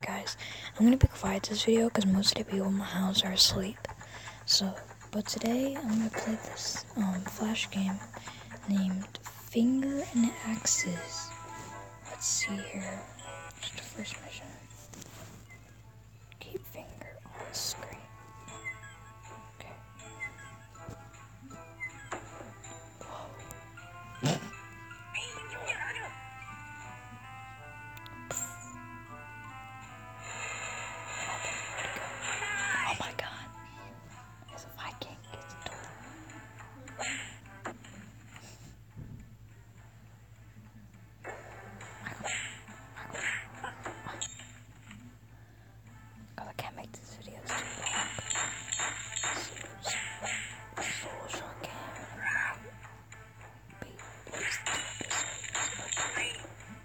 Guys, I'm gonna be quiet this video because most of the people in my house are asleep. But today I'm gonna play this flash game named Finger and Axes. Let's see here. Just the first mission. Keep finger on the screen. Okay. Whoa. Oh my god. There's a Viking. It's a door. God, I can't make this video too long. It's a short game. Please do episodes.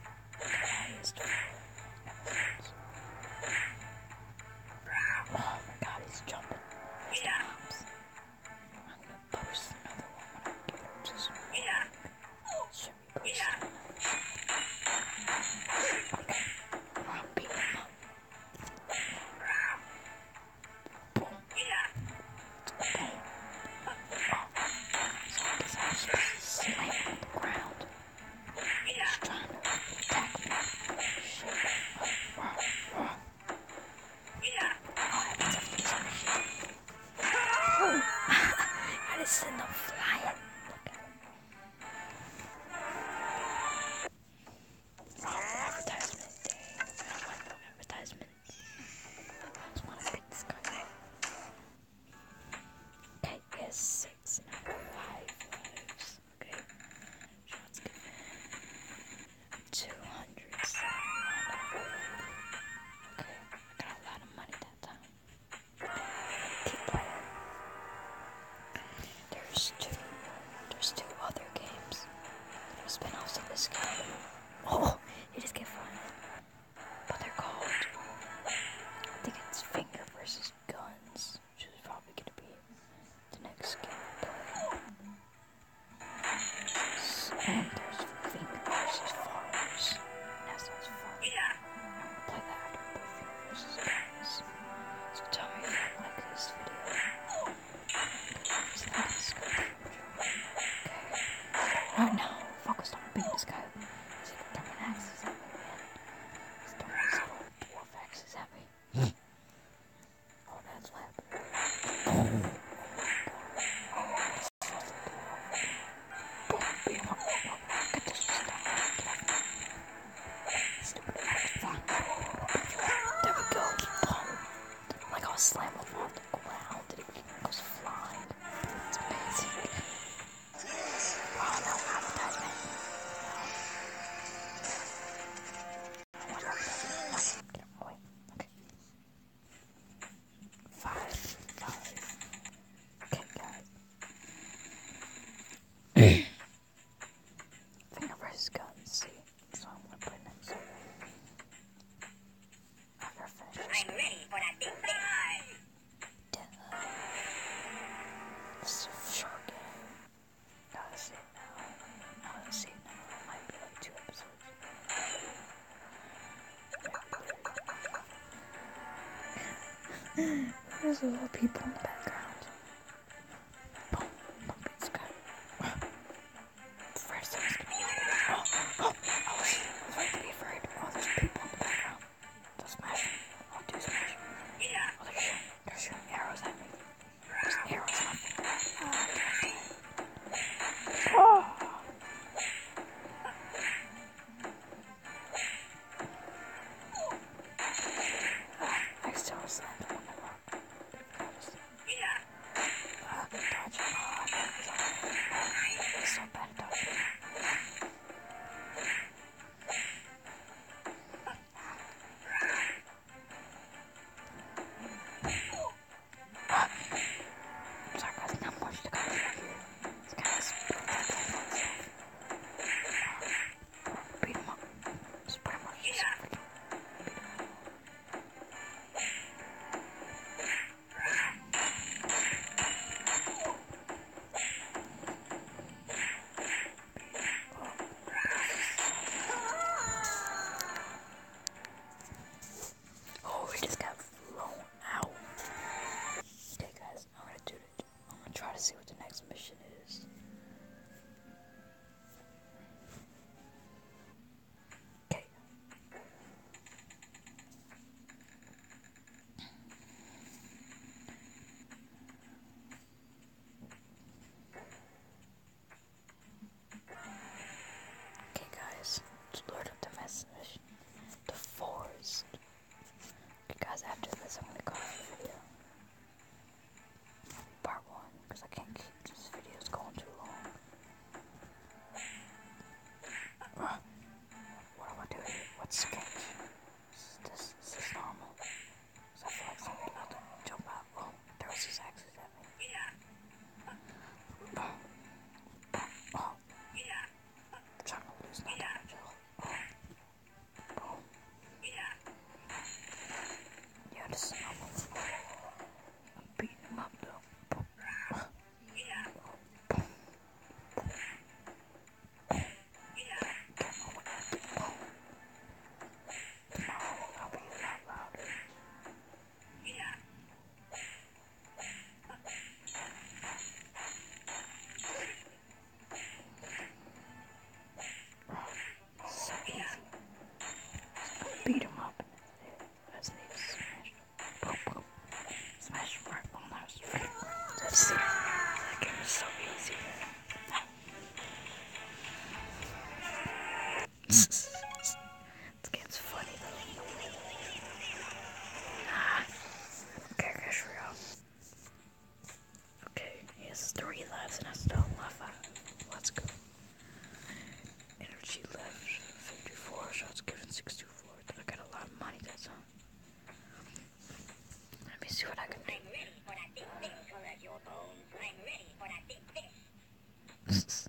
Oh my god, he's jumping. He's the moms. I'm gonna post another one when I get up to some. Should we post it? Okay. I'm beating him up. Boom. Boom. So I guess I'm supposed to slam him on the ground. He's trying to attack me. Shit. I just send them flying. Look at it. Advertisement. Dang. I don't like no advertisements. I just want to beat this guy. Okay, he has 6 and I have 5 lives. Okay. Shots given. 200. Okay, I got a lot of money that time. Keep playing. There's two other games. There's spin-offs of this game. Oh, you just get fun. But they're called, I think it's Finger versus Guns, which is probably gonna be the next game I play. And there's Finger versus Farmers. That sounds fun. I'm gonna play that after I play Finger versus Guns. So tell me if you like this video. Right now, focused on beating this guy. He's like throwing axes at me, man. He's throwing his little dwarf axes at me. Oh, that's what happened. Boom, beat him up. Get this shit down. Get off me. Stupid fuck. There we go. Boom. Like I was slamming him on the ground and he goes flying. It's amazing. Oh, no advertisement. No. What advertisement? No. Get out of my way. Okay. 5. Okay, guys. Finger versus Guns. See? So I'm gonna play next. After I finish this. I'm ready for that big thing. This is a short game. Gotta see it now. I wanna see it now. It might be like 2 episodes. There's a lot of people in the background. Boom. Boom. It's good. First thing is gonna be I was ready to be afraid. Oh, there's people in the background. They'll smash me. I'll do smash. Oh, they're shooting arrows at me. There's arrows at me. Oh. I still slammed him on the rock. guys, after this, I'm gonna call it a video. Part 1, because I can't keep these videos going too long. What do I do here? What's sketch? Is this normal? So I feel like somebody's about to jump out. Oh, there was these axes at me. Oh, I'm trying to lose no damage. Boom. Yeah, this is normal. I'm beating him up though. Boom. Boom. Tomorrow I'll be a lot louder. So easy. Beat him up. I just need to smash. Boom, boom. Smash him right on that street. That's it. That game is so easy. This game's funny though. Okay, guys, for real. Okay, he has 3 lives and I still have 5. Let's go. Energy left 54, shots given 64. I got a lot of money, that's all. Let me see what I can do. I'm ready for that big fish. Collect your bones. I'm ready for that big fish.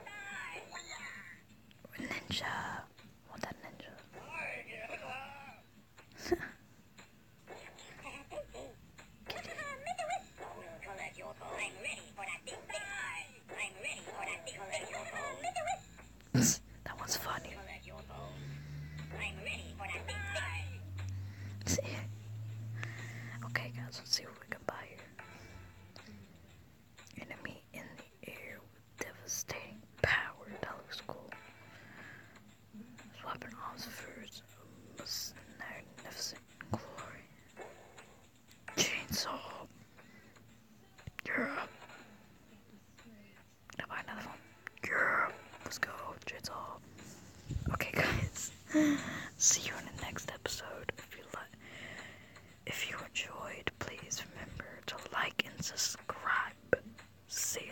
Ninja. I want that ninja. Collect your bones. I'm ready for that big fish. I'm ready for that big collect your bones. That one's funny. Collect your bones. I'm ready for that big fish. Okay, guys, let's see what we can buy here. Enemy in the air with devastating power. That looks cool. Swapping arms for its magnificent glory. Chainsaw. Yeah. Can I buy another one? Yeah. Let's go. Chainsaw. Okay, guys. See you in the next episode. If you enjoyed, please remember to like and subscribe. See